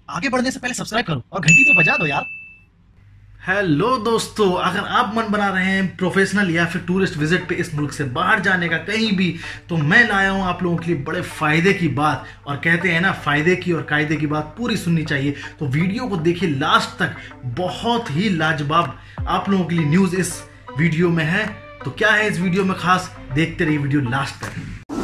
आगे बढ़ने से पहले सब्सक्राइब करो और घंटी तो बजा दो यार। हेलो दोस्तों, अगर आप मन बना रहे हैं प्रोफेशनल या फिर टूरिस्ट विजिट पे इस मुल्क से बाहर जाने का कहीं भी, तो मैं लाया हूं आप लोगों के लिए बड़े फायदे की बात। और कहते हैं ना, फायदे की और कायदे की बात पूरी सुननी चाहिए। तो वीडियो को देखिए लास्ट तक, बहुत ही लाजवाब आप लोगों के लिए न्यूज इस वीडियो में है। तो क्या है इस वीडियो में खास, देखते रहिए वीडियो लास्ट तक।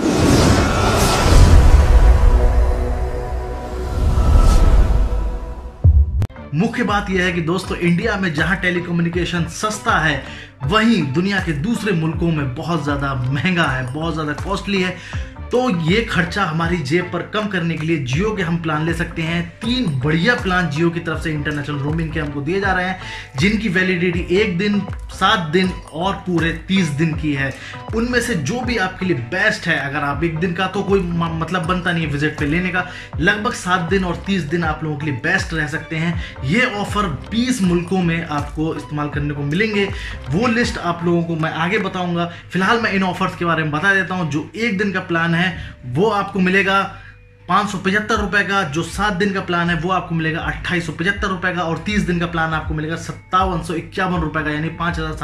मुख्य बात यह है कि दोस्तों, इंडिया में जहां टेलीकम्युनिकेशन सस्ता है, वहीं दुनिया के दूसरे मुल्कों में बहुत ज़्यादा महंगा है, बहुत ज़्यादा कॉस्टली है। तो ये खर्चा हमारी जेब पर कम करने के लिए जियो के हम प्लान ले सकते हैं। 3 बढ़िया प्लान जियो की तरफ से इंटरनेशनल रोमिंग के हमको दिए जा रहे हैं, जिनकी वैलिडिटी 1 दिन, 7 दिन और पूरे 30 दिन की है। उनमें से जो भी आपके लिए बेस्ट है, अगर आप 1 दिन का तो कोई मतलब बनता नहीं है विजिट पे लेने का, लगभग 7 दिन और 30 दिन आप लोगों के लिए बेस्ट रह सकते हैं। ये ऑफर 20 मुल्कों में आपको इस्तेमाल करने को मिलेंगे। वो लिस्ट आप लोगों को मैं आगे बताऊंगा। फिलहाल मैं इन ऑफर्स के बारे में बता देता हूं। जो 1 दिन का प्लान है वो आपको मिलेगा 575 रुपए का। जो 7 दिन का प्लान है वो आपको मिलेगा 2875 रुपए का। और 30 दिन का प्लान आपको मिलेगा 5751 रुपए का, यानी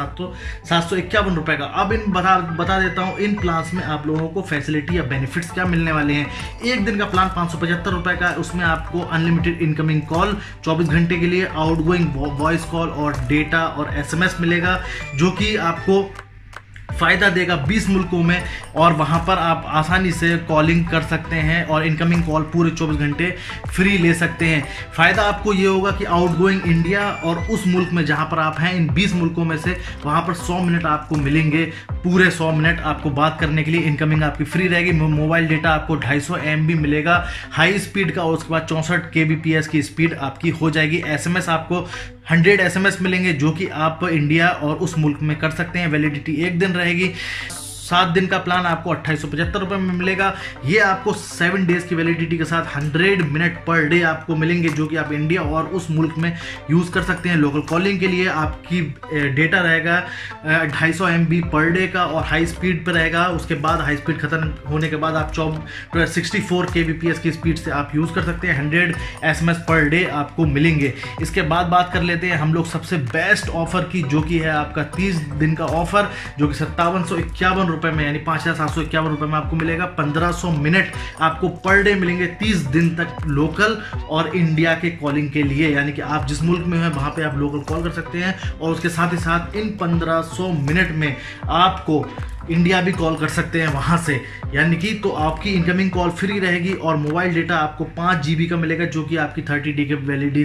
5751 रुपए का। अब इन बता देता हूं इन प्लान्स में आप लोगों को फैसिलिटी या बेनिफिट्स क्या मिलने वाले हैं। 1 दिन का प्लान 575 रुपए का, उसमें आपको अनलिमिटेड इनकमिंग कॉल 24 घंटे के लिए, आउटगोइंग वॉइस कॉल और डेटा और SMS मिलेगा, जो कि आपको फायदा देगा 20 मुल्कों में। और वहां पर आप आसानी से कॉलिंग कर सकते हैं और इनकमिंग कॉल पूरे 24 घंटे फ्री ले सकते हैं। फायदा आपको ये होगा कि आउटगोइंग इंडिया और उस मुल्क में जहां पर आप हैं, इन 20 मुल्कों में से वहां पर 100 मिनट आपको मिलेंगे, पूरे 100 मिनट आपको बात करने के लिए। इनकमिंग आपकी फ्री रहेगी। मोबाइल डेटा आपको 250 MB मिलेगा हाई स्पीड का, और उसके बाद 64 kbps की स्पीड आपकी हो जाएगी। SMS आपको 100 SMS मिलेंगे, जो कि आप इंडिया और उस मुल्क में कर सकते हैं। वैलिडिटी 1 दिन रहेगी। 7 दिन का प्लान आपको 2875 रुपए में मिलेगा। ये आपको 7 डेज की वैलिडिटी के साथ 100 मिनट पर डे आपको मिलेंगे, जो कि आप इंडिया और उस मुल्क में यूज कर सकते हैं। लोकल कॉलिंग के लिए आपकी डेटा रहेगा 250 MB पर डे का और हाई स्पीड पर रहेगा। उसके बाद हाई स्पीड खत्म होने के बाद आप 64 kbps की स्पीड से आप यूज कर सकते हैं। 100 SMS पर डे आपको मिलेंगे। इसके बाद बात कर लेते हैं हम लोग सबसे बेस्ट ऑफर की, जो कि है आपका 30 दिन का ऑफर, जो कि 5751 रुपए में, यानी 5751 रुपए में आपको मिलेगा। 1500 मिनट आपको पर डे मिलेंगे 30 दिन तक, लोकल और इंडिया के कॉलिंग के लिए। यानी कि आप जिस मुल्क में हैं वहां पे आप लोकल कॉल कर सकते हैं, और उसके साथ ही साथ इन 1500 मिनट में आपको इंडिया भी कॉल कर सकते हैं वहां से। यानी कि तो आपकी इनकमिंग कॉल फ्री रहेगी। और मोबाइल डेटा आपको 5 GB का मिलेगा, जो कि आपकी 30 डे के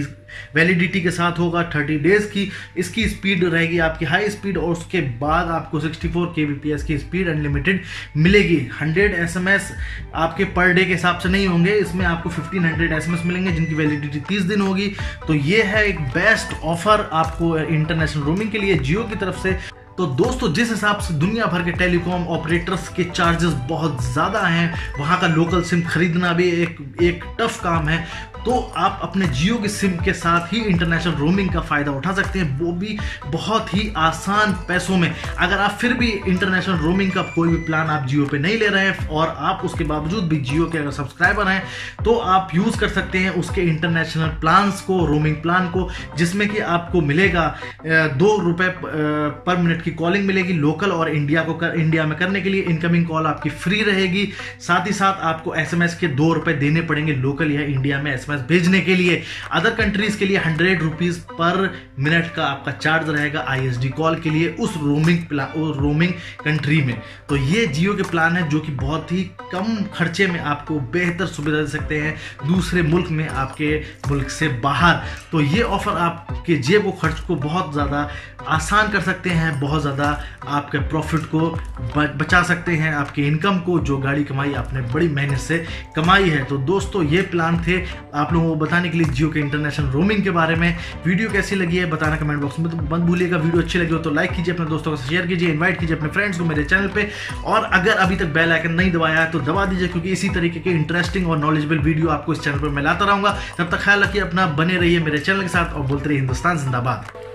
वैलिडिटी के साथ होगा, 30 डेज की। इसकी स्पीड रहेगी आपकी हाई स्पीड, और उसके बाद आपको 64 kbps की स्पीड अनलिमिटेड मिलेगी। 100 SMS आपके पर डे के हिसाब से नहीं होंगे, इसमें आपको 1500 SMS मिलेंगे, जिनकी वैलिडिटी 30 दिन होगी। तो ये है एक बेस्ट ऑफर आपको इंटरनेशनल रोमिंग के लिए जियो की तरफ से। तो दोस्तों, जिस हिसाब से दुनिया भर के टेलीकॉम ऑपरेटर्स के चार्जेस बहुत ज़्यादा हैं, वहाँ का लोकल सिम खरीदना भी एक टफ काम है। तो आप अपने जियो के सिम के साथ ही इंटरनेशनल रोमिंग का फ़ायदा उठा सकते हैं, वो भी बहुत ही आसान पैसों में। अगर आप फिर भी इंटरनेशनल रोमिंग का कोई भी प्लान आप जियो पे नहीं ले रहे हैं, और आप उसके बावजूद भी जियो के अगर सब्सक्राइबर हैं, तो आप यूज़ कर सकते हैं उसके इंटरनेशनल प्लान्स को, रोमिंग प्लान को, जिसमें कि आपको मिलेगा 2 रुपये पर मिनट की कॉलिंग मिलेगी लोकल और इंडिया में करने के लिए। इनकमिंग कॉल आपकी फ्री रहेगी। साथ ही साथ आपको SMS के 2 रुपये देने पड़ेंगे लोकल या इंडिया में SMS भेजने के लिए। अदर कंट्रीज के लिए 100 रुपीज पर मिनट का आपका चार्ज रहेगा ISD कॉल के लिए उस रोमिंग कंट्री में। तो ये जियो के प्लान है, जो कि बहुत ही कम खर्चे में आपको बेहतर सुविधा दे सकते हैं दूसरे मुल्क में, आपके मुल्क से बाहर। तो ये ऑफर आपके जेब को, खर्च को बहुत ज़्यादा आसान कर सकते हैं, बहुत ज़्यादा आपके प्रॉफिट को बचा सकते हैं, आपके इनकम को, जो गाड़ी कमाई आपने बड़ी मेहनत से कमाई है। तो दोस्तों, ये प्लान थे आप लोगों को बताने के लिए जियो के इंटरनेशनल रोमिंग के बारे में। वीडियो कैसी लगी है बताना कमेंट बॉक्स में, तो मत भूलिएगा। वीडियो अच्छी लगी हो तो लाइक कीजिए, अपने दोस्तों को शेयर कीजिए, इन्वाइट कीजिए अपने फ्रेंड्स को मेरे चैनल पे। और अगर अभी तक बेल आइकन नहीं दबाया है तो दबा दीजिए, क्योंकि इसी तरीके के इंटरेस्टिंग और नॉलेजेबल वीडियो आपको इस चैनल पर मैं लाता रहूंगा। तब तक ख्याल रखिए अपना, बने रहिए मेरे चैनल के साथ और बोलते रहिए हिंदुस्तान जिंदाबाद।